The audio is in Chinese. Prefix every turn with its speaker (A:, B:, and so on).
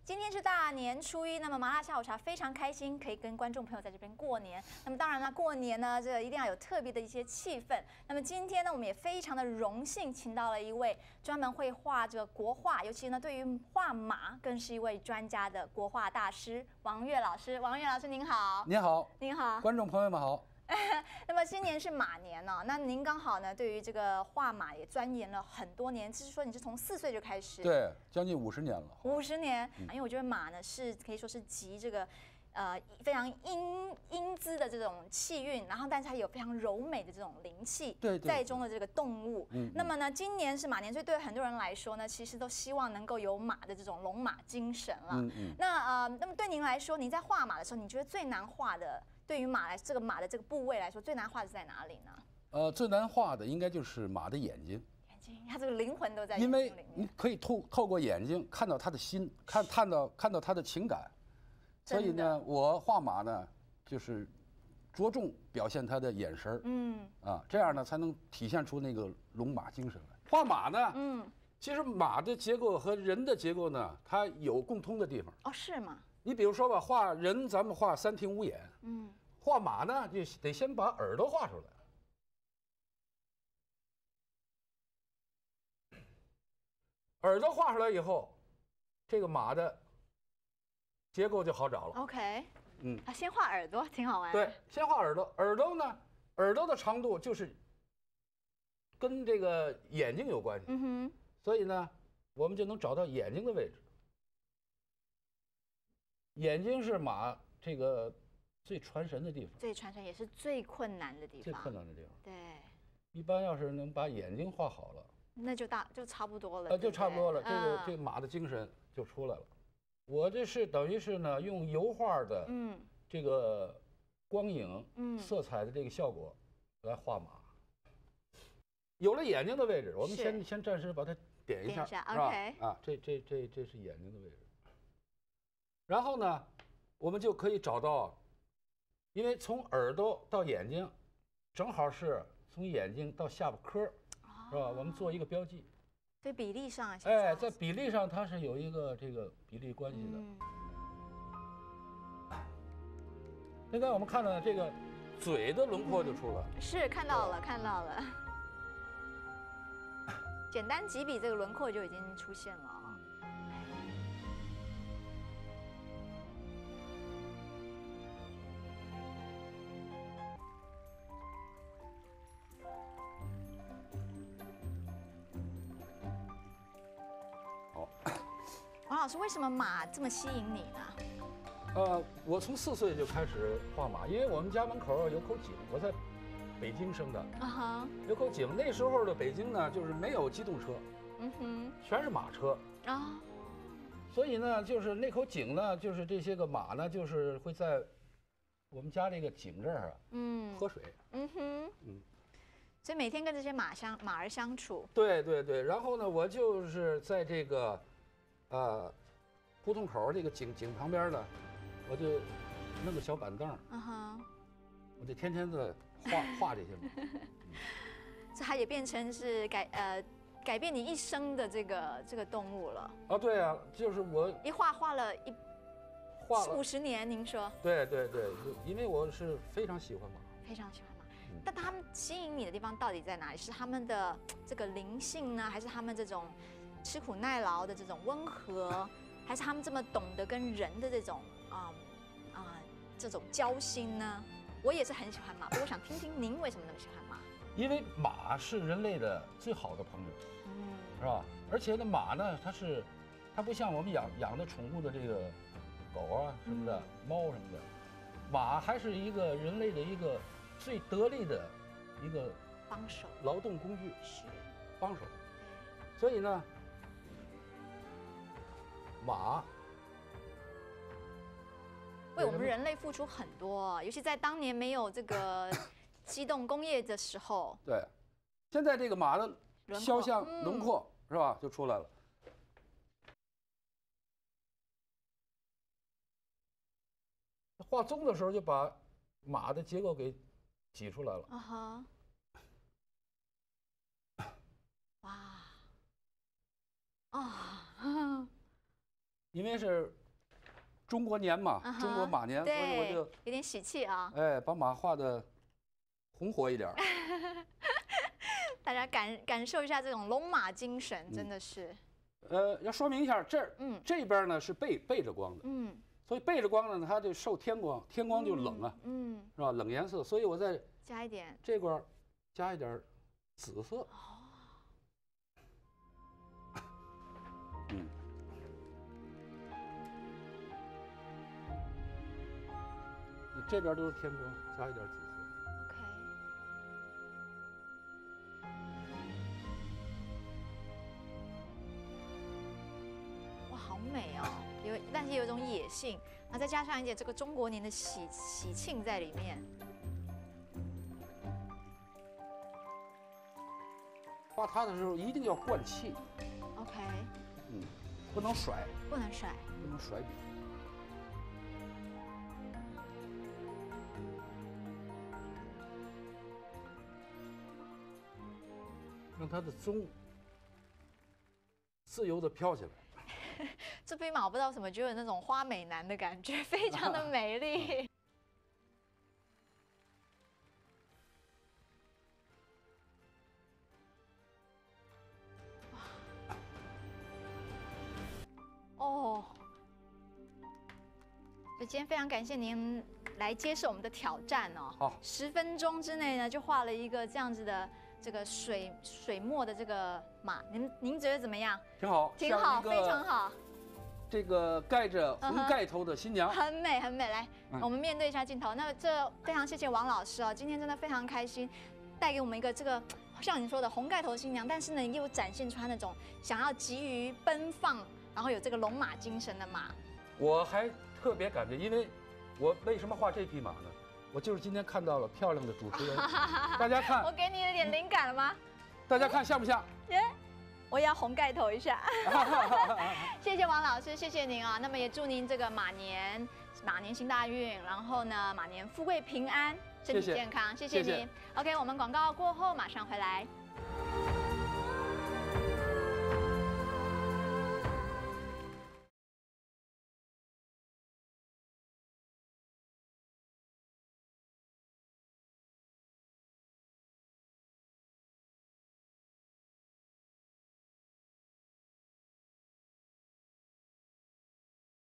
A: 今天是大年初一，那么麻辣下午茶非常开心，可以跟观众朋友在这边过年。那么当然了，过年呢，这一定要有特别的一些气氛。那么今天呢，我们也非常的荣幸，请到了一位专门会画这个国画，尤其呢对于画马更是一位专家的国画大师王岳老师。王岳老师您好。
B: 您好，
A: 您好，
B: 观众朋友们好。
A: 那么今年是马年哦，那您刚好呢，对于这个画马也钻研了很多年，就是说你是从4岁就开始，
B: 对，将近50年了。
A: 50年，因为我觉得马呢是可以说是集这个非常英姿的这种气韵，然后但是它有非常柔美的这种灵气，
B: 对
A: 在中的这个动物。那么呢，今年是马年，所以对很多人来说呢，其实都希望能够有马的这种龙马精神了。那么对您来说，您在画马的时候，你觉得最难画的？对于马来这个马的这个部位来说，最难画的是在哪里呢？
B: 最难画的应该就是马的眼睛。
A: 眼睛，它这个灵魂都在眼睛里面。
B: 因为你可以透过眼睛看到他的心，看到他的情感。所以呢，我画马呢，就是着重表现他的眼神这样呢才能体现出那个龙马精神来。画马呢，其实马的结构和人的结构呢，它有共通的地方。
A: 哦，是吗？
B: 你比如说吧，画人咱们画3庭5眼，画马呢就得先把耳朵画出来。耳朵画出来以后，这个马的结构就好找了。
A: OK，先画耳朵，挺好玩。
B: 对，先画耳朵。耳朵呢，耳朵的长度就是跟这个眼睛有关系。所以呢，我们就能找到眼睛的位置。眼睛是马这个最传神的地方，
A: 最传神也是最困难的地方。
B: 最困难的地方。
A: 对。
B: 一般要是能把眼睛画好了，
A: 那就差不多了。
B: 就差不多了。这个马的精神就出来了。我这是等于是呢，用油画的这个光影、色彩的这个效果来画马。有了眼睛的位置，我们先暂时把它点一下，是吧？啊，这是眼睛的位置。然后呢，我们就可以找到，因为从耳朵到眼睛，正好是从眼睛到下巴颏，是吧？我们做一个标记。
A: 对比例上，
B: 在比例上它是有一个这个比例关系的。现在我们看到这个嘴的轮廓就出来了。
A: 是看到了。简单几笔，这个轮廓就已经出现了。王老师，为什么马这么吸引你呢？
B: 我从4岁就开始画马，因为我们家门口有口井，我在北京生的。有口井，那时候的北京呢，就是没有机动车，全是马车啊。所以呢，就是那口井呢，就是这些个马呢，就是会在我们家这个井这儿喝水。
A: 所以每天跟这些马儿相处。
B: 对。然后呢，我就是在这个胡同口这个井旁边呢，我就弄个小板凳，我就天天的画这些马。
A: 这它也变成是改变你一生的这个动物了。
B: 对啊，就是我
A: 一画了50年，您说？
B: 对，因为我是非常喜欢马，
A: 非常喜欢马。但他们吸引你的地方到底在哪里？是他们的这个灵性呢，还是他们这种吃苦耐劳的这种温和，还是他们这么懂得跟人的这种这种交心呢？我也是很喜欢马，不过我想听听您为什么那么喜欢马？因
B: 为马是人类的最好的朋友，是吧？而且呢，马呢，它不像我们养的宠物的这个狗啊什么的，猫什么的，马还是一个人类的一个最得力的一个
A: 帮手、
B: 劳动工具，
A: 是
B: 帮手。所以呢，马
A: 为我们人类付出很多，尤其在当年没有这个机动工业的时候。
B: 对，现在这个马的肖像轮廓是吧，就出来了。画棕的时候就把马的结构给挤出来了。
A: 哇，
B: 因为是中国年嘛，中国马年，所以我就
A: 有点喜气啊。
B: 哎，把马画的红火一点。
A: 大家感受一下这种龙马精神，真的是。
B: 要说明一下，这边呢是背着光的，所以背着光呢，它就受天光，天光就冷啊，是吧？冷颜色，所以我再
A: 加一点
B: 这块加一点紫色。这边都是天光，加一点紫色。
A: OK。哇，好美哦，但是有一种野性，然后再加上一点这个中国年的喜庆在里面。
B: 画它的时候一定要灌气。
A: OK。
B: 不能甩。
A: 不能甩。
B: 不能甩笔。让它的鬃自由的飘起来。
A: 这匹马我不知道什么，就有那种花美男的感觉，非常的美丽。哦，所以今天非常感谢您来接受我们的挑战哦。
B: 好
A: ，10分钟之内呢，就画了一个这样子的这个水墨的这个马，您觉得怎么样？
B: 挺好，
A: 挺好，非常好。
B: 这个盖着红盖头的新娘，
A: 很美很美。来，我们面对一下镜头。那这非常谢谢王老师哦，今天真的非常开心，带给我们一个这个像你说的红盖头新娘，但是呢又展现出她那种想要急于奔放，然后有这个龙马精神的马。
B: 我还特别感觉，因为我为什么画这匹马呢？我就是今天看到了漂亮的主持人，大家看，
A: 我给你了点灵感了吗？
B: 大家看像不像？
A: 我也要红盖头一下。谢谢王老师，谢谢您啊。那么也祝您这个马年行大运，然后呢马年富贵平安，身体健康。谢谢您。OK， 我们广告过后马上回来。